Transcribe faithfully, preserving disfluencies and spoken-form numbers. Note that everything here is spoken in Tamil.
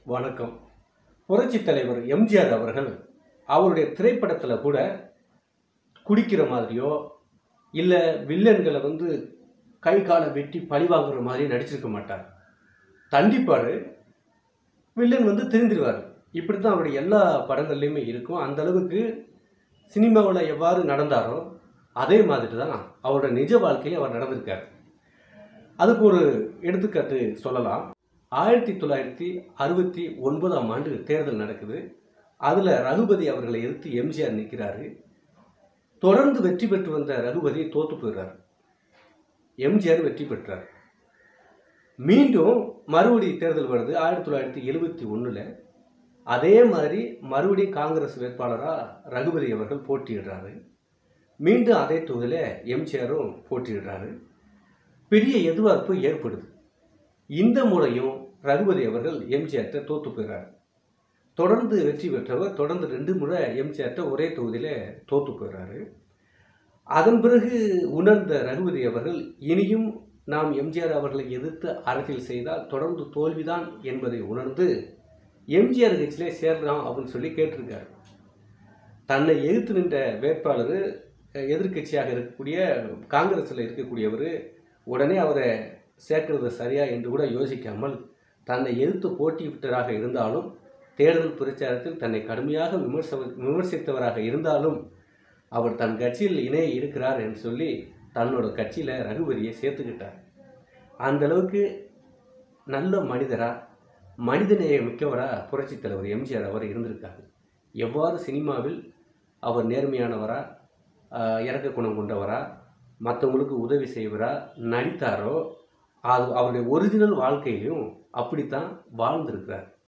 வணக்கம். புரட்சித் தலைவர் எம்ஜிஆர் அவர்கள் அவருடைய திரைப்படத்தில் கூட குடிக்கிற மாதிரியோ இல்லை வில்லன்களை வந்து கை காலை வெட்டி பழி வாங்குற மாதிரி நடிச்சிருக்க மாட்டார். தண்டிப்பார், வில்லன் வந்து திருந்திடுவார். இப்படி தான் அவருடைய எல்லா படங்கள்லையுமே இருக்கும். அந்த அளவுக்கு சினிமாவில் எவ்வாறு நடந்தாரோ அதே மாதிரி தான் அவரோட நிஜ வாழ்க்கையில் அவர் நடந்திருக்கார். அதுக்கு ஒரு எடுத்துக்காட்டு சொல்லலாம். ஆயிரத்தி தொள்ளாயிரத்தி அறுபத்தி ஒன்பதாம் ஆண்டு தேர்தல் நடக்குது. அதில் ரகுபதி அவர்களை எதிர்த்து எம்ஜிஆர் நிற்கிறாரு. தொடர்ந்து வெற்றி பெற்று வந்த ரகுபதி தோற்று போயிடுறார். எம்ஜிஆர் வெற்றி பெற்றார். மீண்டும் மறுபடி தேர்தல் வருது ஆயிரத்தி தொள்ளாயிரத்தி எழுபத்தி ஒன்றில். அதே மாதிரி மறுபடியும் காங்கிரஸ் வேட்பாளராக ரகுபதி அவர்கள் போட்டியிடுறாரு. மீண்டும் அதே தொகுதியில் எம்ஜிஆரும் போட்டியிடுறாரு. பெரிய எதிர்பார்ப்பு ஏற்படுது. இந்த முறையும் ரகுபதி அவர்கள் எம்ஜிஆர்ட்ட தோற்று போயிடுறார். தொடர்ந்து வெற்றி பெற்றவர் தொடர்ந்து ரெண்டு முறை எம்ஜிஆர்ட்ட ஒரே தொகுதியில் தோற்று போயிடுறாரு. அதன் பிறகு உணர்ந்த ரகுபதி அவர்கள் இனியும் நாம் எம்ஜிஆர் அவர்களை எதிர்த்து அரசியல் செய்தால் தொடர்ந்து தோல்விதான் என்பதை உணர்ந்து எம்ஜிஆர் கட்சியிலே சேரலாம் அப்படின்னு சொல்லி கேட்டிருக்காரு. தன்னை எதிர்த்து நின்ற வேட்பாளர் எதிர்கட்சியாக இருக்கக்கூடிய காங்கிரஸில் இருக்கக்கூடியவர் உடனே அவரை சேர்க்கிறது சரியா என்று கூட யோசிக்காமல் தன்னை எதிர்த்து போட்டியிட்டவராக இருந்தாலும் தேர்தல் பிரச்சாரத்தில் தன்னை கடுமையாக விமர்ச விமர்சித்தவராக இருந்தாலும் அவர் தன் கட்சியில் இணைய இருக்கிறார் என்று சொல்லி தன்னோட கட்சியில் ரகுபதியை சேர்த்துக்கிட்டார். அந்த அளவுக்கு நல்ல மனிதரா மனிதநேய மிக்கவராக புரட்சித் தலைவர் எம்ஜிஆர் அவர் இருந்திருக்காரு. எவ்வாறு சினிமாவில் அவர் நேர்மையானவரா, இறக்க குணம் கொண்டவரா, மற்றவங்களுக்கு உதவி செய்வரா நடித்தாரோ அது அவருடைய ஒரிஜினல் வாழ்க்கையிலையும் அப்படித்தான் வாழ்ந்திருக்கிறார்.